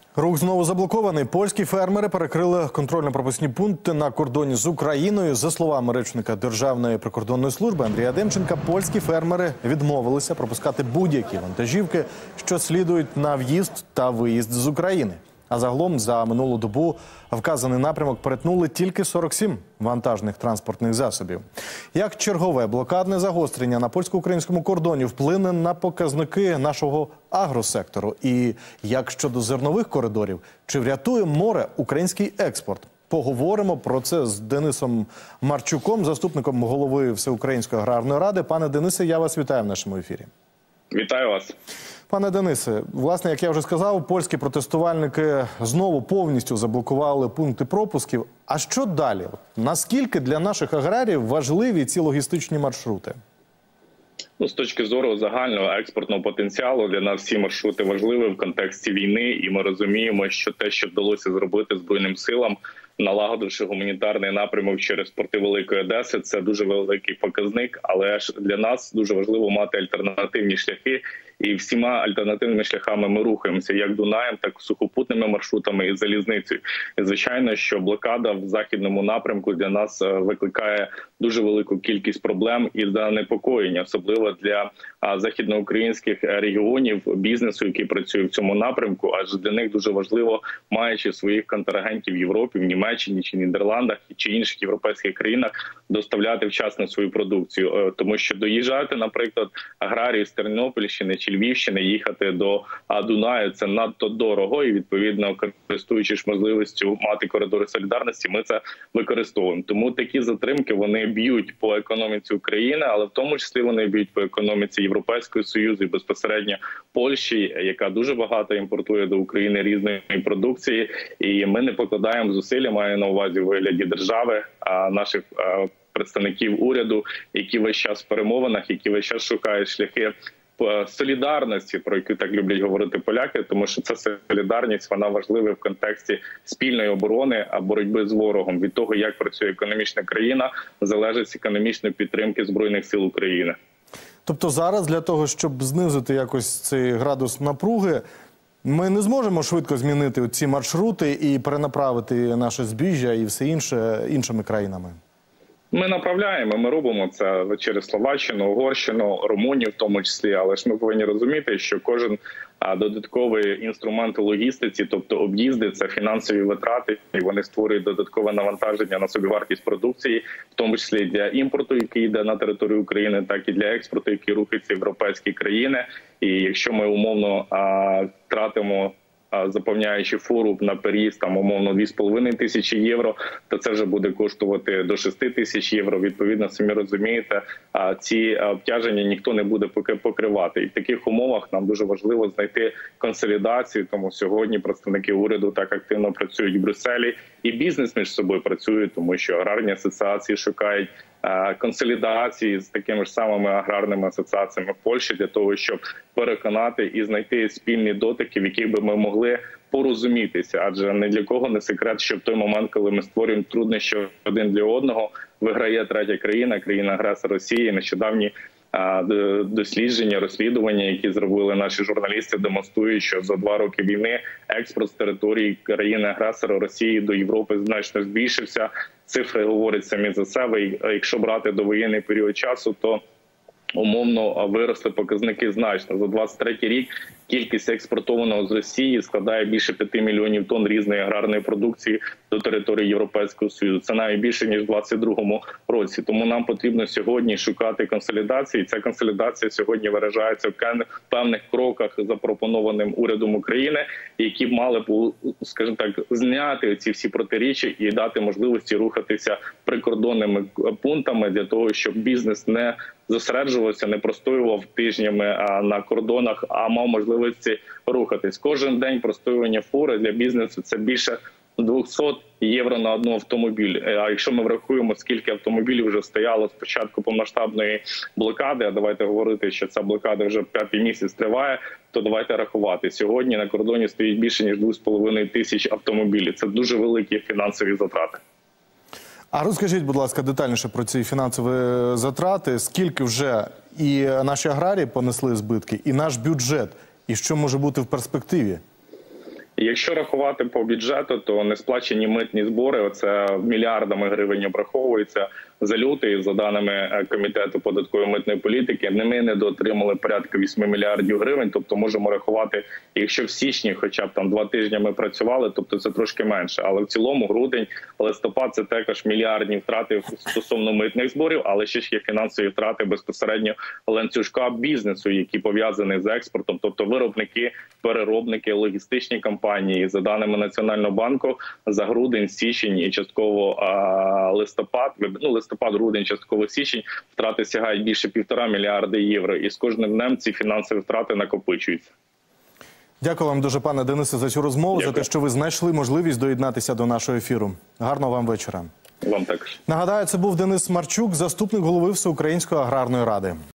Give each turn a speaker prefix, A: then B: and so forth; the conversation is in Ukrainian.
A: Рух знову заблокований. Польські фермери перекрили контрольно-пропускні пункти на кордоні з Україною. За словами речника Державної прикордонної служби Андрія Демченка, польські фермери відмовилися пропускати будь-які вантажівки, що слідують на в'їзд та виїзд з України. А загалом за минулу добу вказаний напрямок перетнули тільки 47 вантажних транспортних засобів. Як чергове блокадне загострення на польсько-українському кордоні вплине на показники нашого агросектору? І як щодо зернових коридорів, чи врятує море український експорт? Поговоримо про це з Денисом Марчуком, заступником голови Всеукраїнської аграрної ради. Пане Денисе, я вас вітаю в нашому ефірі.
B: Вітаю вас.
A: Пане Денисе, власне, як я вже сказав, польські протестувальники знову повністю заблокували пункти пропусків. А що далі? Наскільки для наших аграріїв важливі ці логістичні маршрути?
B: З точки зору загального експортного потенціалу для нас всі маршрути важливі в контексті війни, і ми розуміємо, що те, що вдалося зробити Збройним силам, налагодивши гуманітарний напрямок через порти Великої Одеси, це дуже великий показник, але ж для нас дуже важливо мати альтернативні шляхи, і всіма альтернативними шляхами ми рухаємося, як Дунаєм, так і сухопутними маршрутами і залізницею. І, звичайно, що блокада в західному напрямку для нас викликає дуже велику кількість проблем і занепокоєння, особливо для західноукраїнських регіонів, бізнесу, який працює в цьому напрямку, адже для них дуже важливо, маючи своїх контрагентів в Європі, в Німеччині чи Нідерландах чи інших європейських країнах, доставляти вчасно свою продукцію. Тому що доїжджати, наприклад, аграрії з Тернопільщини чи Львівщини, їхати до Дунаю – це надто дорого, і відповідно, користуючись можливістю мати коридори солідарності, ми це використовуємо. Тому такі затримки, вони б'ють по економіці України, але в тому числі вони б'ють по економіці Європейського Союзу і безпосередньо Польщі, яка дуже багато імпортує до України різної продукції. І ми не покладаємо зусилля, маю на увазі в вигляді держави, наших представників уряду, які весь час в перемовинах, які весь час шукають шляхи солідарності, про яку так люблять говорити поляки, тому що ця солідарність, вона важлива в контексті спільної оборони, а боротьби з ворогом. Від того, як працює економічна країна, залежить економічної підтримки Збройних сил України.
A: Тобто зараз для того, щоб знизити якось цей градус напруги, ми не зможемо швидко змінити ці маршрути і перенаправити наше збіжжя і все інше іншими країнами?
B: Ми направляємо, ми робимо це через Словаччину, Угорщину, Румунію в тому числі, але ж ми повинні розуміти, що кожен додатковий інструмент у логістиці, тобто об'їзди, це фінансові витрати, і вони створюють додаткове навантаження на собівартість продукції, в тому числі для імпорту, який йде на територію України, так і для експорту, який рухається в європейські країни. І якщо ми умовно тратимо, заповняючи фуру на переїзд, там, умовно, 2,5 тисячі євро, то це вже буде коштувати до 6 тисяч євро. Відповідно, самі розумієте, ці обтяження ніхто не буде поки покривати. І в таких умовах нам дуже важливо знайти консолідацію, тому сьогодні представники уряду так активно працюють в Брюсселі, і бізнес між собою працює, тому що аграрні асоціації шукають консолідації з такими ж самими аграрними асоціаціями в Польщі для того, щоб переконати і знайти спільні дотики, в яких би ми могли порозумітися. Адже ні для кого не секрет, що в той момент, коли ми створюємо труднощі один для одного, виграє третя країна, країна-агресор Росії. Нещодавні дослідження, розслідування, які зробили наші журналісти, демонструють, що за 2 роки війни експорт з території країни-агресора Росії до Європи значно збільшився. Цифри говорять самі за себе. І якщо брати довоєнний період часу, то умовно виросли показники значно. За 23-й рік кількість експортованого з Росії складає більше 5 мільйонів тонн різної аграрної продукції до території Європейського Союзу. Це навіть більше, ніж в 2022 році. Тому нам потрібно сьогодні шукати консолідації. Ця консолідація сьогодні виражається в певних кроках, запропонованим урядом України, які б мали б, скажімо так, зняти ці всі протиріччя і дати можливості рухатися прикордонними пунктами для того, щоб бізнес не зосереджувався, не простоював тижнями на кордонах, а мав можливості рухатись. Кожен день простоювання фури для бізнесу – це більше 200 євро на один автомобіль. А якщо ми врахуємо, скільки автомобілів вже стояло з початку повномасштабної блокади, а давайте говорити, що ця блокада вже 5-й місяць триває, то давайте рахувати. Сьогодні на кордоні стоїть більше, ніж 2,5 тисяч автомобілів. Це дуже великі фінансові затрати.
A: А розкажіть, будь ласка, детальніше про ці фінансові затрати. Скільки вже і наші аграрії понесли збитки, і наш бюджет, і що може бути в перспективі?
B: Якщо рахувати по бюджету, то несплачені митні збори, оце мільярдами гривень обраховується за лютий, за даними Комітету податкової митної політики, ми недоотримали порядка 8 мільярдів гривень, тобто можемо рахувати, якщо в січні хоча б там 2 тижні ми працювали, тобто це трошки менше, але в цілому грудень, листопад це також мільярдні втрати стосовно митних зборів, але ще ж є фінансові втрати безпосередньо ланцюжка бізнесу, які пов'язані з експортом, тобто виробники, переробники, логістичні компанії. За даними Національного банку, за грудень, січень і частково листопад, грудень, частково січень, втрати сягають більше 1,5 мільярда євро. І з кожним днем ці фінансові втрати накопичуються.
A: Дякую вам дуже, пане Денисе, за цю розмову,
B: Дякую.
A: за те, що ви знайшли можливість доєднатися до нашого ефіру. Гарного вам вечора.
B: Вам також.
A: Нагадаю, це був Денис Марчук, заступник голови Всеукраїнської аграрної ради.